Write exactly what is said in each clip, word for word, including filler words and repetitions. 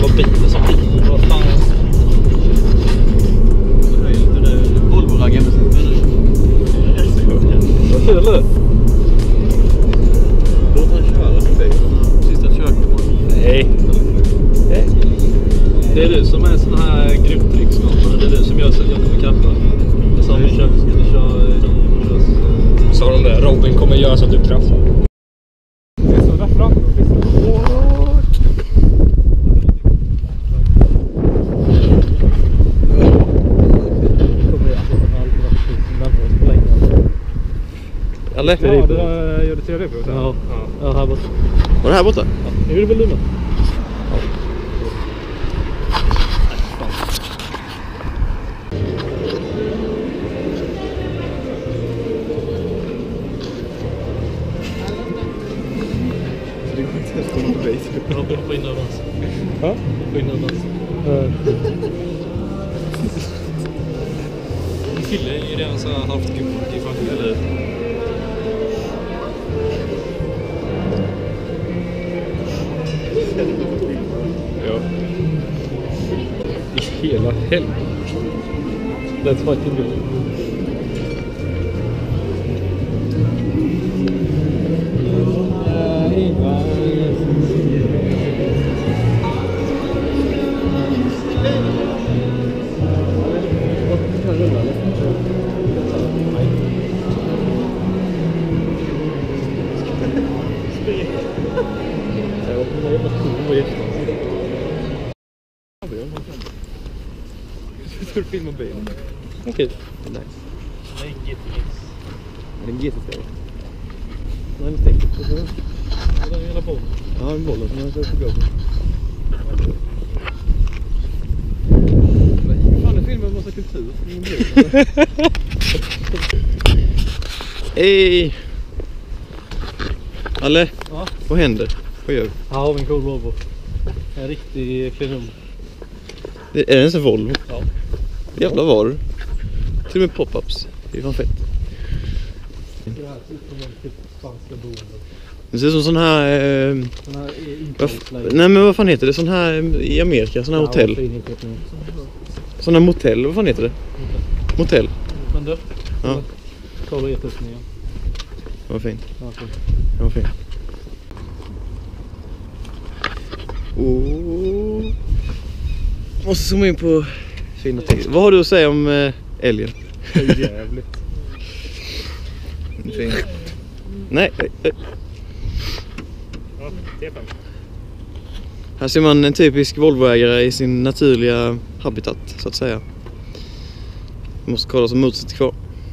var bilen som bil. Vad fan? Det är lite det Volvo-raggen. Vad kul eller? Låt han köra till bilen. Sista körkortet. Nej. Nej. Det är du som är sån här grupptrycksskapare. Det är du som gör så att jag kommer kappa. Jag sa vi kör, ska du köra de sa de där, Robin kommer göra så att du träffar. Det är så där fram. Eller? Ja, det var, gör det trevligt på. Ja, ja, här borta. Var det här borta? Ja, det är väl du med. Ja. Ja, på innan dans. Ja? På innan dans. Fylle är ju redan så här halvt gubbat i faktiskt, eller? Ja. I hela helvete. That's fucking good. Jag ska filma bilen. Okej, nice. Det är en G T X. Är det en G T X? Nej, men tänk på det. Ja, den är hela bollen. Ja, en boll som jag ska få gå på. Fan, det filmar en massa kultur. Hej! Alle, Ja. vad händer? Vad gör vi? Ja, har vi en cool Volvo. En riktig klenum. Är det ens en Volvo? Ja. Jävla varor. Till och med pop-ups. Det är fan fett. Det här ser ut som en typ spanska boende. Det ser ut som sån här... Eh, Den här är vad, inte nej men vad fan heter det? Sån här i Amerika, sån här ja, hotell. Sån här motell, vad fan heter det? Motell. Men du? Ja. Kolla ett tusen igen. Det var fint. Ja, fint. Det var fint. Oh. Måste zooma in på fina texter. Vad har du att säga om eh, älgen? Det är jävligt. Fin. Nej. eh, eh. Ja, T fem. Här ser man en typisk Volvoägare i sin naturliga habitat, så att säga. Jag måste kolla som motorn sitter kvar.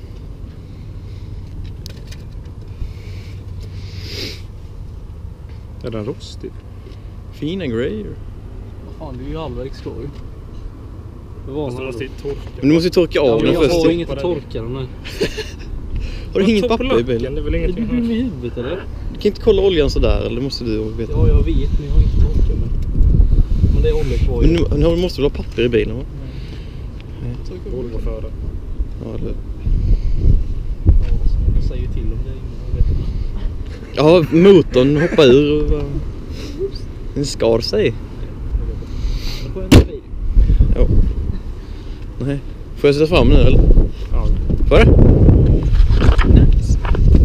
Är den rostig? Fina grejer. Vad fan, det är ju halvvägs kvar ju. Det var Måste någon måste torka. Men du måste ju torka ja, av men den jag först. har inget att torka den här. Har du inget papper i bilen? Det är väl Är du ingenting. dum i huvudet eller? Du kan inte kolla oljan sådär, eller måste du veta? Ja, jag vet, men jag har inte torkat med. Men det är olja kvar ju. Men nu, nu måste du ha papper i bilen, va? Volvo före. Ja, eller... Ja, så jag säger till om det. Jag vet inte. Ja, motorn hoppar ur och bara... Den skar sig. Då får jag en bil. Ja. Nej. Får jag sätta fram nu, eller? Ja. Får jag? Nice.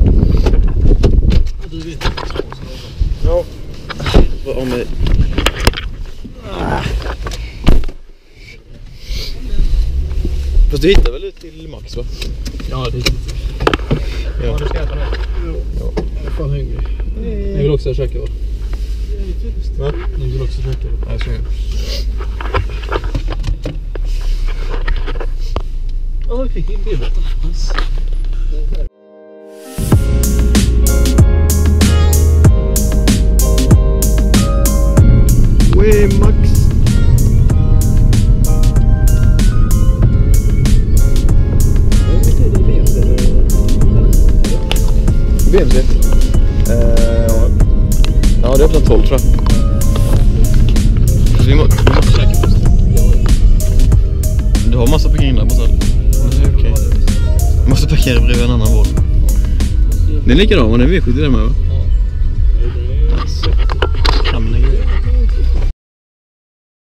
Ja, du vet. Ja. Bra med... Ah. Fast du hittar väl ut till Max, va? Ja, det är riktigt. Ja. Ja, du ska äta det. Ja. Jag är fan hungrig. Ni vill också käka, va? Va? Ni vill också käka, va? Ja, så är det. Ja, vi fick en bild. Way Max. B M C? Uh, ja, det är öppnat tolv, tror jag. Så vi, må, vi måste käka först. Du har massa parkeringlappar, så det är okej. Vi måste parkera bredvid en annan vård. Den är likadan, men den är V sjuttio där med, va? Ja. Nice.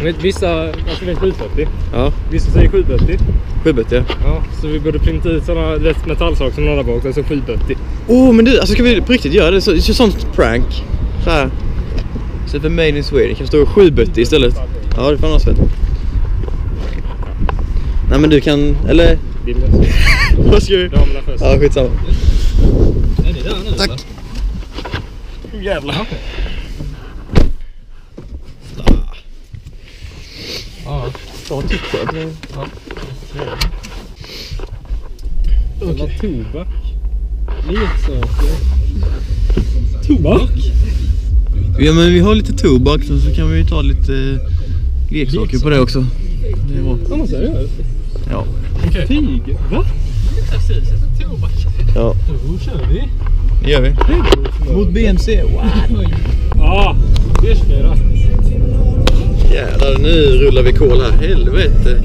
Men vissa, alltså det är sju fyrtio. Ja, Vissa säger sju fyrtio. sju fyrtio. Ja, så vi borde printa ut sådana rätt metallsaker som några bak, alltså sju fyrtio. Åh, oh, men du, alltså ska vi på riktigt göra det? Så, så sånt prank. Så här. Så för Made in Sweden kan stå sju fyrtio istället. Ja, det får man fett. Nej, men du kan, eller... Vad ska vi? Damerna först. Ja, skitsamma. Är ni där nu? Tack. Eller? Oh, jävlar. Ja. Ja, titta. Ja. Okej. Tobak. Leksaker. Tobak? Ja, men vi har lite tobak så, så kan vi ta lite eh, leksaker på det också. Det är bra. Ja, man säger det. Ja. Okej. Tyg. Va? Precis, ett tobak. Ja, Då kör vi. det gör vi. Mot B M C. Wow. Ja, det ska jag. Jävlar, nu rullar vi kol här. Helvete.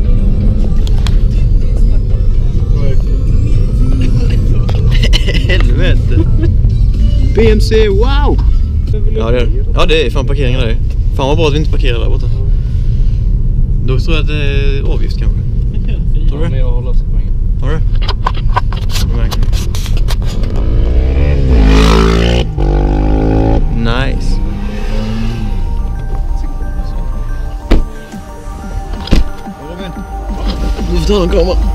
Helvete. B M C, wow. Ja, det är, ja, det är fan parkeringen där. Fan vad bra att vi inte parkerar där borta. Då tror jag att det är avgift kanske. Tror du? Men jag håller sig på ingen. Har du? Nice. Du får ta en kamera.